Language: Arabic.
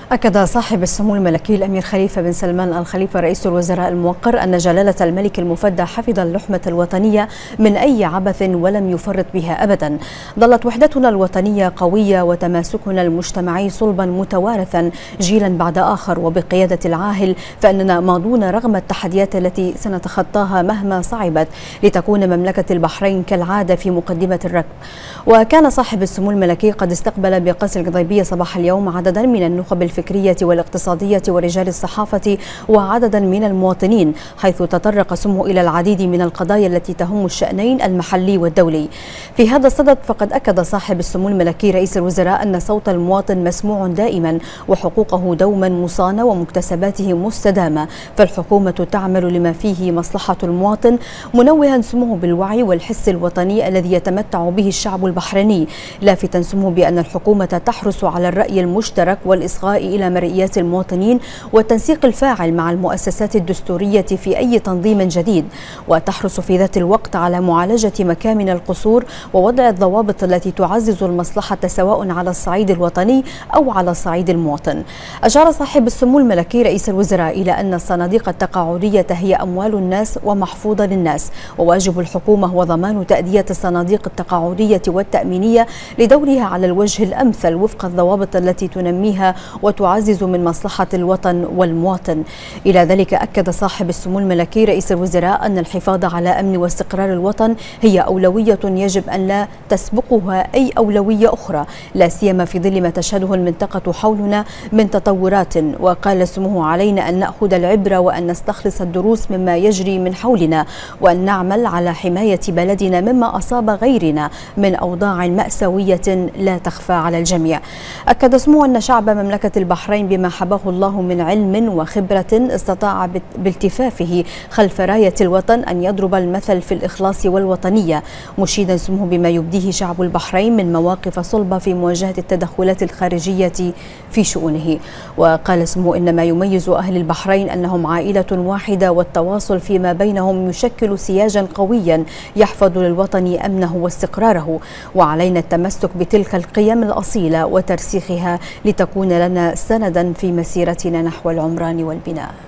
أكد صاحب السمو الملكي الأمير خليفة بن سلمان آل خليفة رئيس الوزراء الموقر أن جلالة الملك المفدى حفظ اللحمة الوطنية من أي عبث ولم يفرط بها أبدا. ظلت وحدتنا الوطنية قوية وتماسكنا المجتمعي صلبا متوارثا جيلا بعد آخر وبقيادة العاهل، فإننا ماضون رغم التحديات التي سنتخطاها مهما صعبت لتكون مملكة البحرين كالعادة في مقدمة الركب. وكان صاحب السمو الملكي قد استقبل بقصر القضيبية صباح اليوم عددا من النخب الفكرية والاقتصادية ورجال الصحافة وعددا من المواطنين، حيث تطرق سمو إلى العديد من القضايا التي تهم الشأنين المحلي والدولي. في هذا الصدد فقد أكد صاحب السمو الملكي رئيس الوزراء أن صوت المواطن مسموع دائما وحقوقه دوما مصانة ومكتسباته مستدامة، فالحكومة تعمل لما فيه مصلحة المواطن، منوها سموه بالوعي والحس الوطني الذي يتمتع به الشعب البحريني، لافتا سموه بأن الحكومة تحرص على الرأي المشترك والإصغاء إلى مرئيات المواطنين والتنسيق الفاعل مع المؤسسات الدستورية في أي تنظيم جديد، وتحرص في ذات الوقت على معالجة مكامن القصور ووضع الضوابط التي تعزز المصلحة سواء على الصعيد الوطني أو على صعيد المواطن. أشار صاحب السمو الملكي رئيس الوزراء إلى أن الصناديق التقاعدية هي أموال الناس ومحفوظة للناس، وواجب الحكومة هو ضمان تأدية الصناديق التقاعدية والتأمينية لدورها على الوجه الأمثل وفق الضوابط التي تنميها وتعزز من مصلحة الوطن والمواطن. إلى ذلك أكد صاحب السمو الملكي رئيس الوزراء أن الحفاظ على أمن واستقرار الوطن هي أولوية يجب أن لا تسبقها أي أولوية أخرى، لا سيما في ظل ما تشهده المنطقة حولنا من تطورات. وقال سموه علينا أن نأخذ العبرة وأن نستخلص الدروس مما يجري من حولنا، وأن نعمل على حماية بلدنا مما أصاب غيرنا من أوضاع مأساوية لا تخفى على الجميع. أكد سموه أن شعب مملكة البحرين بما حباه الله من علم وخبرة استطاع بالتفافه خلف راية الوطن أن يضرب المثل في الإخلاص والوطنية، مشيدا سموه بما يبديه شعب البحرين من مواقف صلبة في مواجهة التدخلات الخارجية في شؤونه. وقال سموه إن ما يميز أهل البحرين أنهم عائلة واحدة، والتواصل فيما بينهم يشكل سياجا قويا يحفظ للوطن أمنه واستقراره، وعلينا التمسك بتلك القيم الأصيلة وترسيخها لتكون لنا سندا في مسيرتنا نحو العمران والبناء.